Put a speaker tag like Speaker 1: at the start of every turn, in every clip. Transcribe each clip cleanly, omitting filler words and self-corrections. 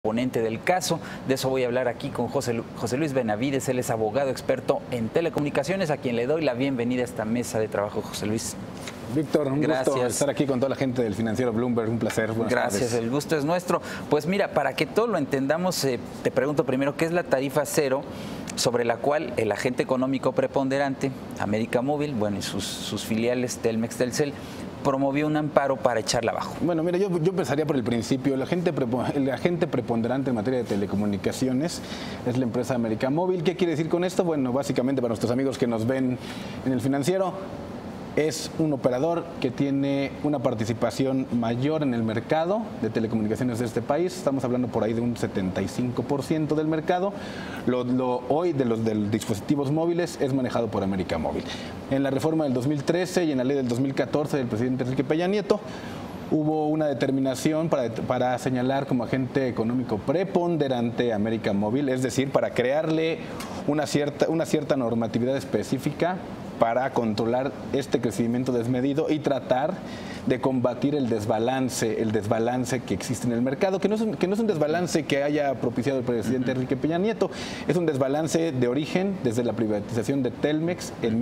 Speaker 1: ponente del caso. De eso voy a hablar aquí con José Luis Benavides. Él es abogado experto en telecomunicaciones, a quien le doy la bienvenida a esta mesa de trabajo. José Luis.
Speaker 2: Víctor, un gusto estar aquí con toda la gente del financiero Bloomberg, un placer. Buenas
Speaker 1: Gracias,
Speaker 2: tardes.
Speaker 1: El gusto es nuestro. Pues mira, para que todo lo entendamos, te pregunto primero, ¿qué es la tarifa cero sobre la cual el agente económico preponderante, América Móvil, bueno, y sus filiales Telmex, Telcel, promovió un amparo para echarla abajo?
Speaker 2: Bueno, mira, yo empezaría por el principio. El agente preponderante en materia de telecomunicaciones es la empresa América Móvil. ¿Qué quiere decir con esto? Bueno, básicamente para nuestros amigos que nos ven en el financiero, es un operador que tiene una participación mayor en el mercado de telecomunicaciones de este país. Estamos hablando por ahí de un 75% del mercado. Hoy de los dispositivos móviles es manejado por América Móvil. En la reforma del 2013 y en la ley del 2014 del presidente Enrique Peña Nieto, hubo una determinación para señalar como agente económico preponderante a América Móvil, es decir, para crearle una cierta normatividad específica para controlar este crecimiento desmedido y tratar de combatir el desbalance que existe en el mercado, que no es un desbalance que haya propiciado el presidente Enrique Peña Nieto, es un desbalance de origen desde la privatización de Telmex en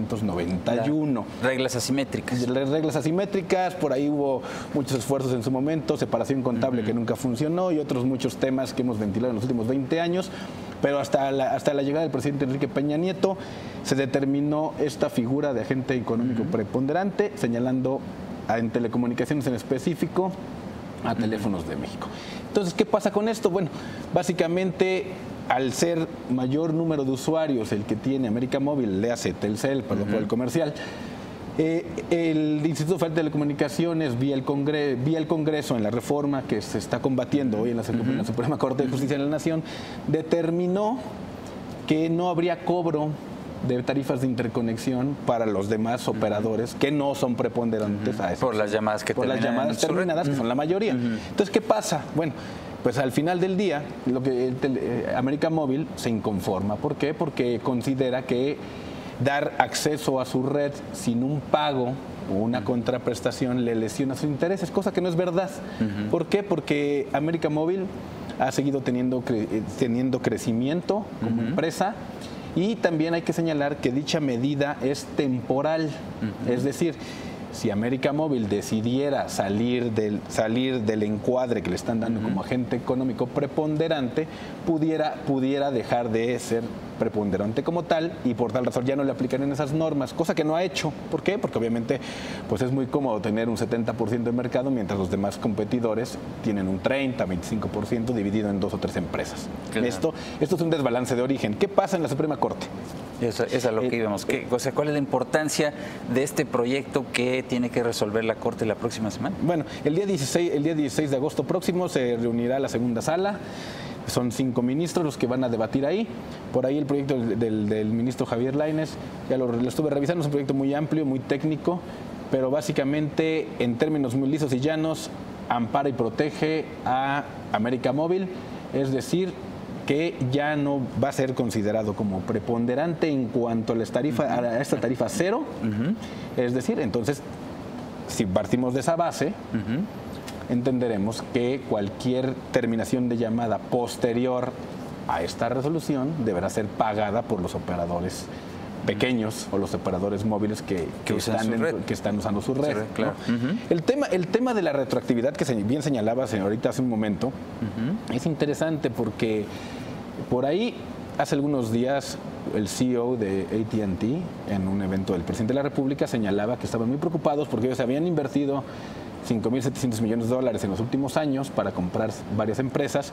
Speaker 2: 1991.
Speaker 1: Reglas asimétricas.
Speaker 2: Reglas asimétricas, por ahí hubo muchos esfuerzos en su momento, separación contable que nunca funcionó y otros muchos temas que hemos ventilado en los últimos 20 años, pero hasta la llegada del presidente Enrique Peña Nieto se determinó esta figura de agente económico preponderante, señalando en telecomunicaciones en específico a Teléfonos de México. Entonces, ¿qué pasa con esto? Bueno, básicamente, al ser mayor número de usuarios el que tiene América Móvil, le hace Telcel, perdón por el comercial, el Instituto Federal de Telecomunicaciones, vía el Congreso, en la reforma que se está combatiendo hoy en la Suprema Corte de Justicia de la Nación, determinó que no habría cobro de tarifas de interconexión para los demás operadores que no son preponderantes a eso.
Speaker 1: Por las llamadas que
Speaker 2: terminadas, que son la mayoría. Entonces, ¿qué pasa? Bueno, pues al final del día, América Móvil se inconforma. ¿Por qué? Porque considera que dar acceso a su red sin un pago o una contraprestación le lesiona sus intereses, cosa que no es verdad. ¿Por qué? Porque América Móvil ha seguido teniendo crecimiento como empresa. Y también hay que señalar que dicha medida es temporal, es decir, si América Móvil decidiera salir del encuadre que le están dando como agente económico preponderante, pudiera dejar de ser preponderante como tal y por tal razón ya no le aplicarían esas normas, cosa que no ha hecho. ¿Por qué? Porque obviamente pues es muy cómodo tener un 70% de mercado mientras los demás competidores tienen un 30, 25% dividido en 2 o 3 empresas. Claro. Esto es un desbalance de origen. ¿Qué pasa en la Suprema Corte?
Speaker 1: Eso es a lo que íbamos. ¿Cuál es la importancia de este proyecto que tiene que resolver la Corte la próxima semana?
Speaker 2: Bueno, el día 16 de agosto próximo se reunirá la segunda sala. Son 5 ministros los que van a debatir ahí. Por ahí el proyecto del ministro Javier Lainez, ya lo estuve revisando, es un proyecto muy amplio, muy técnico, pero básicamente en términos muy lisos y llanos, ampara y protege a América Móvil, es decir, que ya no va a ser considerado como preponderante en cuanto a esta tarifa cero. Es decir, entonces, si partimos de esa base, entenderemos que cualquier terminación de llamada posterior a esta resolución deberá ser pagada por los operadores pequeños o los operadores móviles que están usando su red.
Speaker 1: Claro.
Speaker 2: ¿No? El tema de la retroactividad que bien señalaba señorita hace un momento es interesante porque por ahí hace algunos días el CEO de AT&T en un evento del presidente de la República señalaba que estaban muy preocupados porque ellos habían invertido $5.700 millones en los últimos años para comprar varias empresas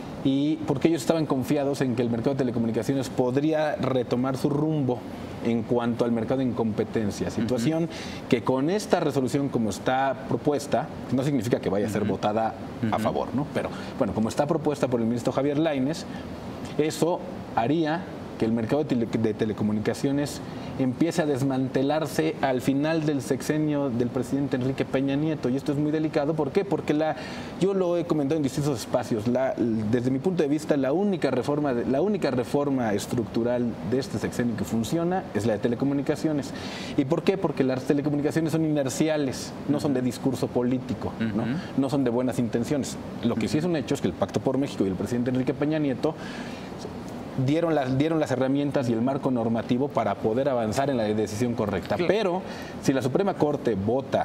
Speaker 2: y porque ellos estaban confiados en que el mercado de telecomunicaciones podría retomar su rumbo en cuanto al mercado en competencia, situación que con esta resolución como está propuesta, no significa que vaya a ser votada a favor, ¿no? Pero bueno, como está propuesta por el ministro Javier Lainez, eso haría que el mercado de telecomunicaciones empiece a desmantelarse al final del sexenio del presidente Enrique Peña Nieto. Y esto es muy delicado. ¿Por qué? Porque yo lo he comentado en distintos espacios. Desde mi punto de vista, la única reforma estructural de este sexenio que funciona es la de telecomunicaciones. ¿Y por qué? Porque las telecomunicaciones son inerciales, no son de discurso político, no son de buenas intenciones. Lo que sí es un hecho es que el Pacto por México y el presidente Enrique Peña Nieto dieron las herramientas y el marco normativo para poder avanzar en la decisión correcta. Claro. Pero si la Suprema Corte vota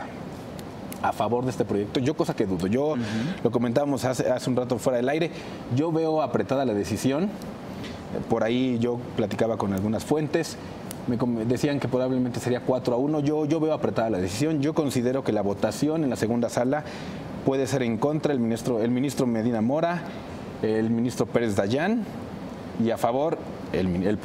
Speaker 2: a favor de este proyecto, yo cosa que dudo, lo comentábamos hace un rato fuera del aire, yo veo apretada la decisión. Por ahí yo platicaba con algunas fuentes, me decían que probablemente sería 4-1, yo veo apretada la decisión. Yo considero que la votación en la segunda sala puede ser en contra el ministro Medina Mora, el ministro Pérez Dayán, y a favor el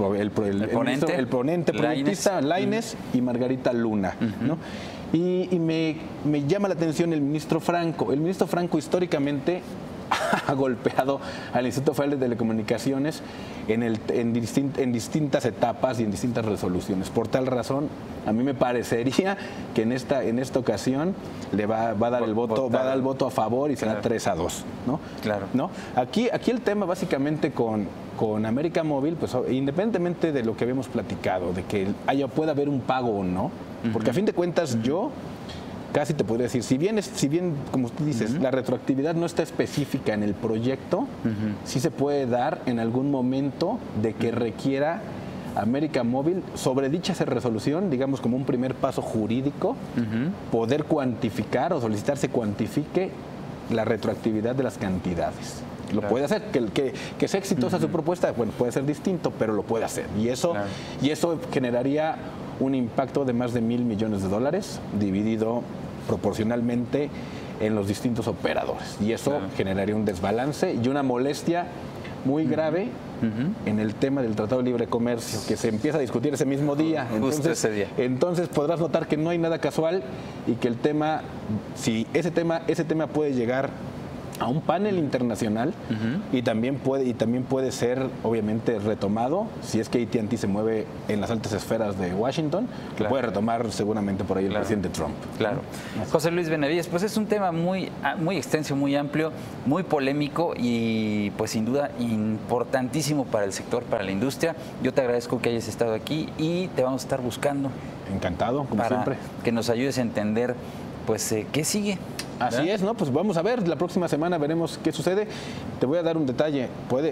Speaker 2: ponente proyectista Lainez y Margarita Luna, ¿no? Y me llama la atención el ministro Franco. El ministro Franco históricamente ha golpeado al Instituto Federal de Telecomunicaciones en distintas etapas y en distintas resoluciones. Por tal razón, a mí me parecería que en esta ocasión le va a dar el voto a favor y será 3-2, ¿no? Claro. ¿No? Aquí el tema básicamente con América Móvil, pues independientemente de lo que habíamos platicado, de que pueda haber un pago o no, porque a fin de cuentas yo casi te podría decir, si bien como tú dices, la retroactividad no está específica en el proyecto, sí se puede dar en algún momento de que requiera América Móvil, sobre dicha resolución, digamos como un primer paso jurídico, poder cuantificar o solicitar se cuantifique la retroactividad de las cantidades. Lo puede hacer, que sea exitosa su propuesta, bueno, puede ser distinto, pero lo puede hacer. Y eso generaría un impacto de más de $1,000 millones dividido proporcionalmente en los distintos operadores. Y eso generaría un desbalance y una molestia muy grave en el tema del Tratado de Libre Comercio, que se empieza a discutir ese mismo día. Entonces podrás notar que no hay nada casual y que el tema, si ese tema puede llegar a un panel internacional y también puede ser obviamente retomado si es que AT&T se mueve en las altas esferas de Washington, que puede retomar seguramente por ahí el presidente Trump.
Speaker 1: Claro. José Luis Benavides, pues es un tema muy extenso, muy amplio, muy polémico y pues sin duda importantísimo para el sector, para la industria. Yo te agradezco que hayas estado aquí y te vamos a estar buscando.
Speaker 2: Encantado, como siempre.
Speaker 1: Que nos ayudes a entender pues qué sigue.
Speaker 2: Así es, ¿no? Pues vamos a ver, la próxima semana veremos qué sucede. Te voy a dar un detalle.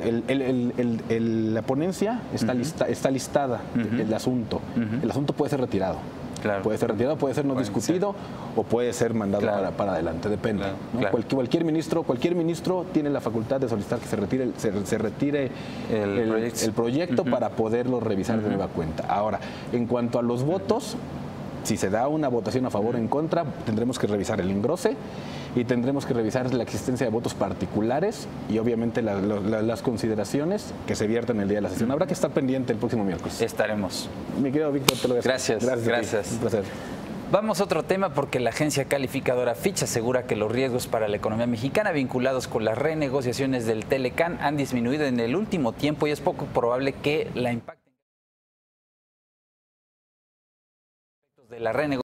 Speaker 2: La ponencia está listada, el asunto. El asunto puede ser retirado. Claro. Puede ser retirado, puede ser no discutido o puede ser mandado para adelante, depende. ¿No? Cualquier ministro tiene la facultad de solicitar que se retire el proyecto para poderlo revisar de nueva cuenta. Ahora, en cuanto a los votos, si se da una votación a favor o en contra, tendremos que revisar el engrose y tendremos que revisar la existencia de votos particulares y obviamente las consideraciones que se viertan el día de la sesión. Habrá que estar pendiente el próximo miércoles.
Speaker 1: Estaremos.
Speaker 2: Mi querido Víctor, te lo agradezco.
Speaker 1: Gracias.
Speaker 2: Un placer.
Speaker 1: Vamos a otro tema porque la agencia calificadora Fitch asegura que los riesgos para la economía mexicana vinculados con las renegociaciones del Telecán han disminuido en el último tiempo y es poco probable que la impacte de la renegociación